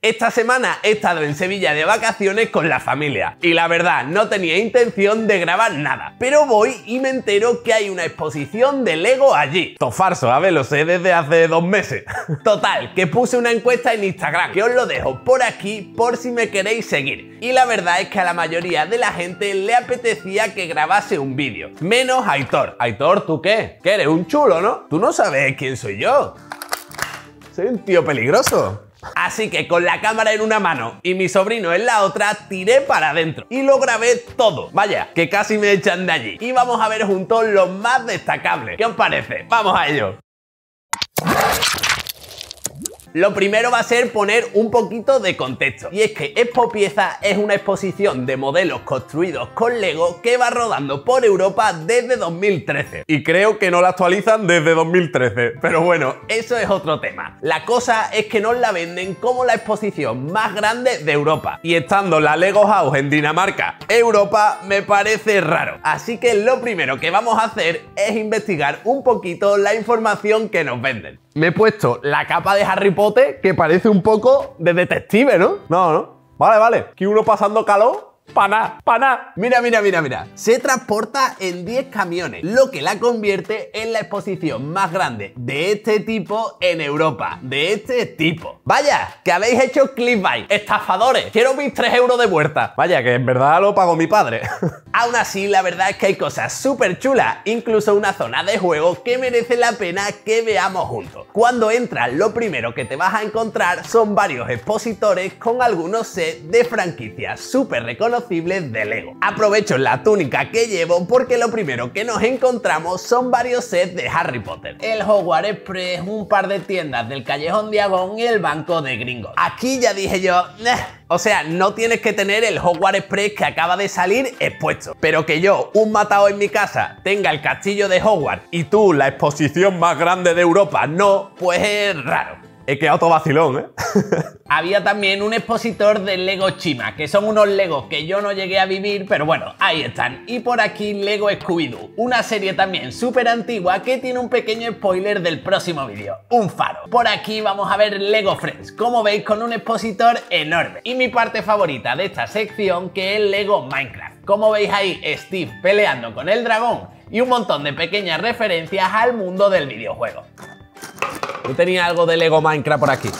Esta semana he estado en Sevilla de vacaciones con la familia y la verdad no tenía intención de grabar nada, pero voy y me entero que hay una exposición de Lego allí. Todo falso, a ver, lo sé desde hace 2 meses. Total, que puse una encuesta en Instagram, que os lo dejo por aquí por si me queréis seguir. Y la verdad es que a la mayoría de la gente le apetecía que grabase un vídeo, menos Aitor. Aitor, ¿tú qué? Que eres un chulo, ¿no? Tú no sabes quién soy yo. Soy un tío peligroso. Así que con la cámara en una mano y mi sobrino en la otra, tiré para adentro y lo grabé todo. Vaya, que casi me echan de allí. Y vamos a ver juntos los más destacables. ¿Qué os parece? ¡Vamos a ello! Lo primero va a ser poner un poquito de contexto, y es que Expopiezas es una exposición de modelos construidos con Lego que va rodando por Europa desde 2013. Y creo que no la actualizan desde 2013, pero bueno, eso es otro tema. La cosa es que nos la venden como la exposición más grande de Europa, y estando la Lego House en Dinamarca, Europa, me parece raro. Así que lo primero que vamos a hacer es investigar un poquito la información que nos venden. Me he puesto la capa de Harry Potter, que parece un poco de detective, ¿no? No. Vale. Aquí uno pasando calor. Pa' nada. Mira. Se transporta en 10 camiones, lo que la convierte en la exposición más grande de este tipo en Europa. Vaya, que habéis hecho clickbait. Estafadores, quiero mis 3 euros de vuelta. Vaya, que en verdad lo pagó mi padre. Aún así, la verdad es que hay cosas súper chulas, incluso una zona de juego que merece la pena que veamos juntos. Cuando entras, lo primero que te vas a encontrar son varios expositores con algunos sets de franquicias súper reconocibles de Lego. Aprovecho la túnica que llevo porque lo primero que nos encontramos son varios sets de Harry Potter. El Hogwarts Express, un par de tiendas del Callejón Diagon y el Banco de Gringos. Aquí ya dije yo, o sea, no tienes que tener el Hogwarts Express que acaba de salir expuesto. Pero que yo, un matado en mi casa, tenga el castillo de Hogwarts y tú, la exposición más grande de Europa, no, pues es raro. He quedado todo vacilón, ¿eh? Había también un expositor de Lego Chima, que son unos Legos que yo no llegué a vivir, pero bueno, ahí están. Y por aquí Lego Scooby-Doo, una serie también súper antigua que tiene un pequeño spoiler del próximo vídeo, un faro. Por aquí vamos a ver Lego Friends, como veis, con un expositor enorme. Y mi parte favorita de esta sección, que es Lego Minecraft. Como veis ahí, Steve peleando con el dragón y un montón de pequeñas referencias al mundo del videojuego. Yo tenía algo de Lego Minecraft por aquí.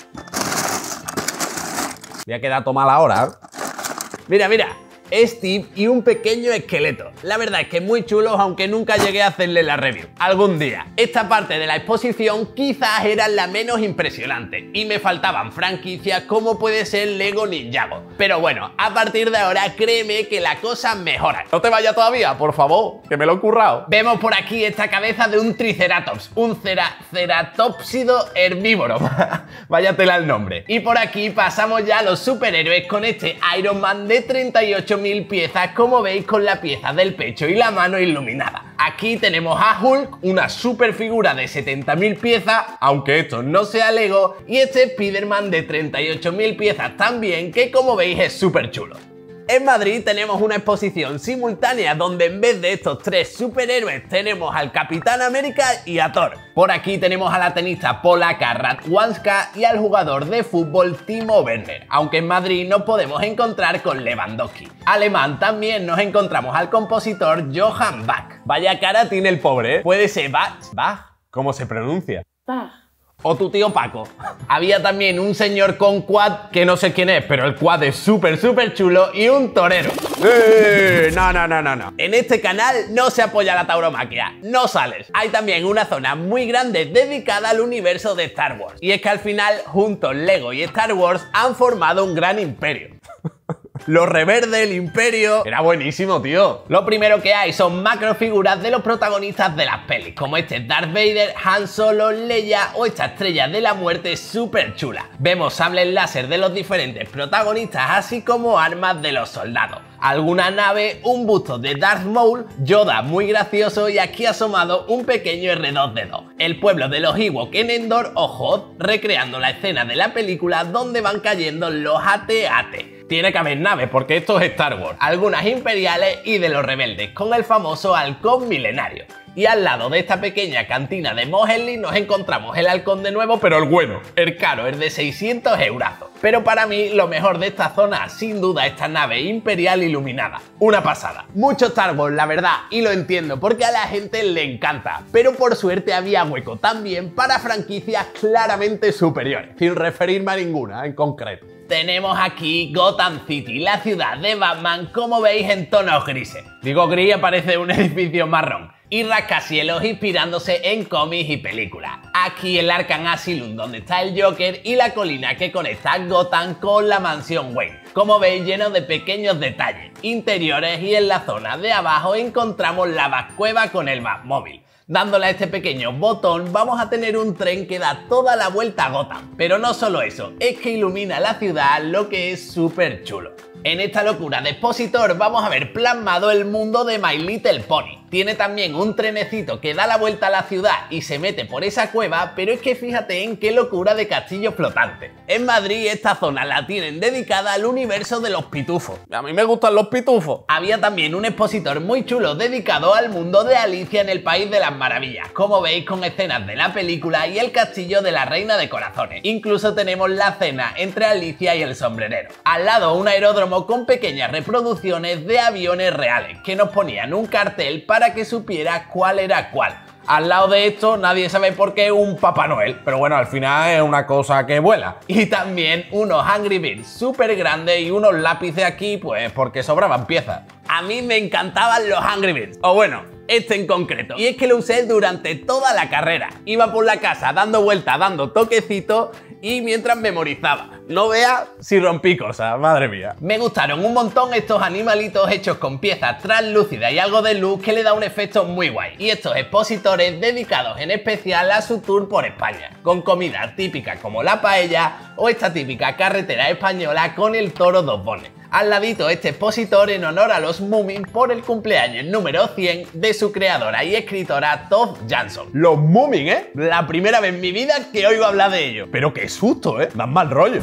Voy a quedar tomada ahora, ¿eh? Mira. Steve y un pequeño esqueleto. La verdad es que muy chulos, aunque nunca llegué a hacerle la review. Algún día. Esta parte de la exposición quizás era la menos impresionante y me faltaban franquicias como puede ser Lego Ninjago. Pero bueno, a partir de ahora créeme que la cosa mejora. No te vayas todavía, por favor, que me lo he currado. Vemos por aquí esta cabeza de un Triceratops, un ceratopsido herbívoro. Váyatela el nombre. Y por aquí pasamos ya a los superhéroes con este Iron Man de 38.000 piezas, como veis, con la pieza del pecho y la mano iluminada. Aquí tenemos a Hulk, una super figura de 70.000 piezas, aunque esto no sea Lego, y este Spider-Man de 38.000 piezas también, que como veis es súper chulo. En Madrid tenemos una exposición simultánea donde en vez de estos 3 superhéroes tenemos al Capitán América y a Thor. Por aquí tenemos a la tenista polaca Radwanska y al jugador de fútbol Timo Werner, aunque en Madrid nos podemos encontrar con Lewandowski. Alemán también nos encontramos al compositor Johann Bach. Vaya cara tiene el pobre, ¿eh? Puede ser Bach. ¿Cómo se pronuncia? Bach. O tu tío Paco. Había también un señor con quad, que no sé quién es, pero el quad es súper chulo, y un torero. No. En este canal no se apoya la tauromaquia, no sales. Hay también una zona muy grande dedicada al universo de Star Wars. Y es que al final, juntos Lego y Star Wars han formado un gran imperio. Los reverdes, el imperio... Era buenísimo, tío. Lo primero que hay son macrofiguras de los protagonistas de las pelis, como este Darth Vader, Han Solo, Leia o esta estrella de la muerte súper chula. Vemos sables láser de los diferentes protagonistas, así como armas de los soldados. Alguna nave, un busto de Darth Maul, Yoda muy gracioso y aquí asomado un pequeño R2D2. El pueblo de los Ewok en Endor o Hoth, recreando la escena de la película donde van cayendo los AT-AT. Tiene que haber naves porque esto es Star Wars. Algunas imperiales y de los rebeldes, con el famoso halcón milenario. Y al lado de esta pequeña cantina de Mos Eisley nos encontramos el halcón de nuevo, pero el bueno, el caro, el de 600 eurazos. Pero para mí lo mejor de esta zona, sin duda, esta nave imperial iluminada. Una pasada. Mucho Star Wars, la verdad, y lo entiendo porque a la gente le encanta, pero por suerte había hueco también para franquicias claramente superiores, sin referirme a ninguna en concreto. Tenemos aquí Gotham City, la ciudad de Batman, como veis en tonos grises. Digo gris, parece un edificio marrón. Y rascacielos inspirándose en cómics y películas. Aquí el Arkham Asylum, donde está el Joker, y la colina que conecta Gotham con la mansión Wayne. Como veis, lleno de pequeños detalles interiores, y en la zona de abajo encontramos la Batcueva con el Batmóvil. Dándole a este pequeño botón vamos a tener un tren que da toda la vuelta a Gotham. Pero no solo eso, es que ilumina la ciudad, lo que es súper chulo. En esta locura de expositor vamos a ver plasmado el mundo de My Little Pony. Tiene también un trenecito que da la vuelta a la ciudad y se mete por esa cueva, pero es que fíjate en qué locura de castillo flotante. En Madrid esta zona la tienen dedicada al universo de los pitufos. A mí me gustan los pitufos. Había también un expositor muy chulo dedicado al mundo de Alicia en el País de las Maravillas, como veis, con escenas de la película y el castillo de la Reina de Corazones. Incluso tenemos la cena entre Alicia y el sombrerero. Al lado un aeródromo con pequeñas reproducciones de aviones reales que nos ponían un cartel para que supiera cuál era cuál. Al lado de esto nadie sabe por qué un Papá Noel, pero bueno, al final es una cosa que vuela. Y también unos Angry Birds súper grandes y unos lápices aquí, pues porque sobraban piezas. A mí me encantaban los Angry Birds, o bueno, este en concreto. Y es que lo usé durante toda la carrera. Iba por la casa dando vueltas, dando toquecitos y mientras memorizaba. No veas si rompí cosas, madre mía. Me gustaron un montón estos animalitos hechos con piezas translúcidas y algo de luz que le da un efecto muy guay. Y estos expositores dedicados en especial a su tour por España, con comida típica como la paella o esta típica carretera española con el toro dos bones. Al ladito este expositor en honor a los Moomin por el cumpleaños número 100 de su creadora y escritora Tove Jansson. Los Moomin, ¿eh? La primera vez en mi vida que oigo hablar de ellos. Pero qué susto, ¿eh? Dan mal rollo.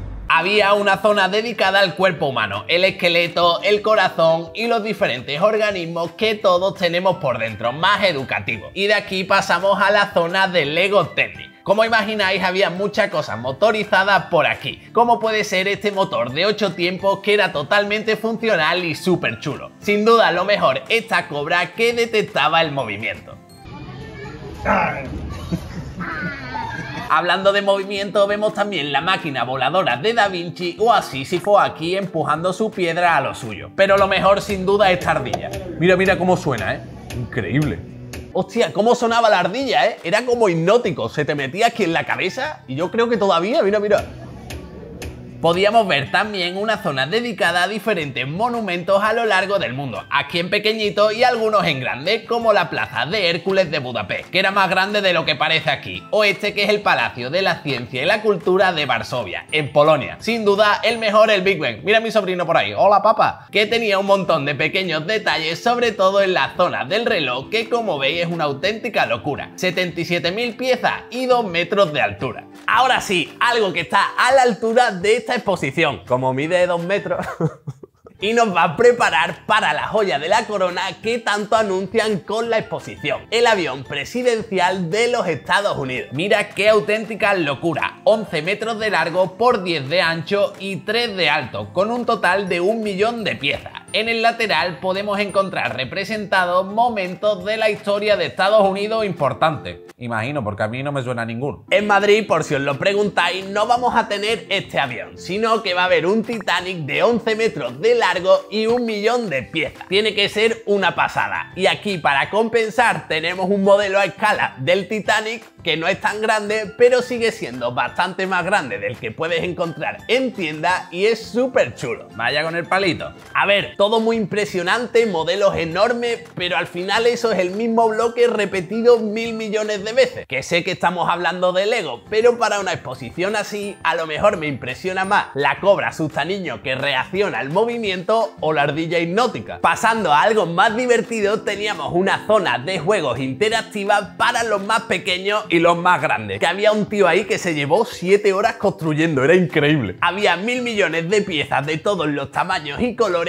Había una zona dedicada al cuerpo humano, el esqueleto, el corazón y los diferentes organismos que todos tenemos por dentro, más educativo. Y de aquí pasamos a la zona de Lego Technic. Como imagináis, había muchas cosas motorizadas por aquí, como puede ser este motor de 8 tiempos que era totalmente funcional y súper chulo. Sin duda lo mejor, esta cobra que detectaba el movimiento. Hablando de movimiento, vemos también la máquina voladora de Da Vinci o a Sísifo aquí empujando su piedra a lo suyo. Pero lo mejor sin duda es esta ardilla. Mira, mira cómo suena, ¿eh? Increíble. Hostia, cómo sonaba la ardilla, ¿eh? Era como hipnótico, se te metía aquí en la cabeza y yo creo que todavía, mira, mira. Podíamos ver también una zona dedicada a diferentes monumentos a lo largo del mundo, aquí en pequeñito y algunos en grande, como la Plaza de Hércules de Budapest, que era más grande de lo que parece aquí, o este que es el Palacio de la Ciencia y la Cultura de Varsovia, en Polonia. Sin duda, el mejor, el Big Ben. Mira a mi sobrino por ahí, hola papá, que tenía un montón de pequeños detalles, sobre todo en la zona del reloj, que como veis es una auténtica locura. 77.000 piezas y 2 metros de altura. Ahora sí, algo que está a la altura de esta exposición, como mide 2 metros y nos va a preparar para la joya de la corona que tanto anuncian con la exposición, el avión presidencial de los Estados Unidos. Mira qué auténtica locura, 11 metros de largo por 10 de ancho y 3 de alto, con un total de 1 millón de piezas. En el lateral podemos encontrar representados momentos de la historia de Estados Unidos importantes. Imagino, porque a mí no me suena ninguno. En Madrid, por si os lo preguntáis, no vamos a tener este avión, sino que va a haber un Titanic de 11 metros de largo y 1 millón de piezas. Tiene que ser una pasada. Y aquí, para compensar, tenemos un modelo a escala del Titanic que no es tan grande, pero sigue siendo bastante más grande del que puedes encontrar en tienda y es súper chulo. Vaya con el palito. A ver, todo muy impresionante, modelos enormes, pero al final eso es el mismo bloque repetido 1000 millones de veces. Que sé que estamos hablando de Lego, pero para una exposición así, a lo mejor me impresiona más la cobra asustaniño que reacciona al movimiento o la ardilla hipnótica. Pasando a algo más divertido, teníamos una zona de juegos interactiva para los más pequeños y los más grandes, que había un tío ahí que se llevó 7 horas construyendo, era increíble. Había 1000 millones de piezas de todos los tamaños y colores para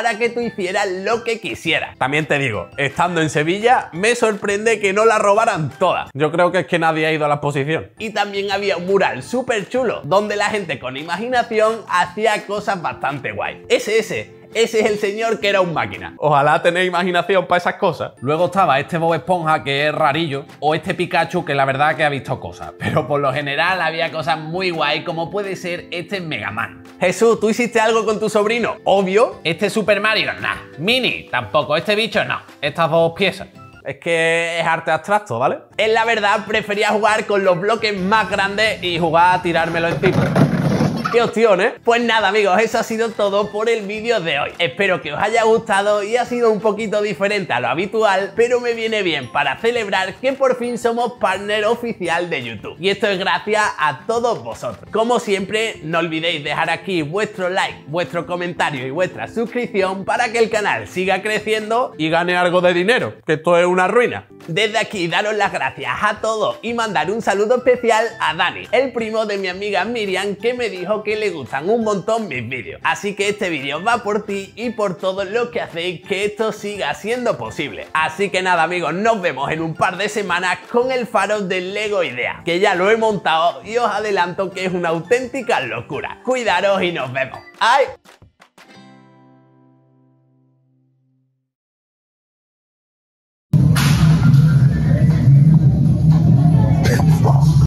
para que tú hicieras lo que quisieras. También te digo, estando en Sevilla, me sorprende que no la robaran todas. Yo creo que es que nadie ha ido a la exposición. Y también había un mural súper chulo, donde la gente con imaginación hacía cosas bastante guay. Ese es el señor que era un máquina. Ojalá tenéis imaginación para esas cosas. Luego estaba este Bob Esponja, que es rarillo, o este Pikachu, que la verdad que ha visto cosas. Pero por lo general había cosas muy guay, como puede ser este Mega Man. Jesús, ¿tú hiciste algo con tu sobrino? Obvio. Este Super Mario, nah. Mini, tampoco. Este bicho, no. Estas dos piezas. Es que es arte abstracto, ¿vale? En la verdad, prefería jugar con los bloques más grandes y jugar a tirármelo encima. ¡Qué opción, eh! Pues nada, amigos, eso ha sido todo por el vídeo de hoy. Espero que os haya gustado y ha sido un poquito diferente a lo habitual, pero me viene bien para celebrar que por fin somos partner oficial de YouTube. Y esto es gracias a todos vosotros. Como siempre, no olvidéis dejar aquí vuestro like, vuestro comentario y vuestra suscripción para que el canal siga creciendo y gane algo de dinero, que esto es una ruina. Desde aquí, daros las gracias a todos y mandar un saludo especial a Dani, el primo de mi amiga Miriam, que me dijo que le gustan un montón mis vídeos. Así que este vídeo va por ti y por todos los que hacéis que esto siga siendo posible. Así que nada, amigos, nos vemos en un par de semanas con el faro del Lego Idea, que ya lo he montado y os adelanto que es una auténtica locura. Cuidaros y nos vemos. ¡Ay!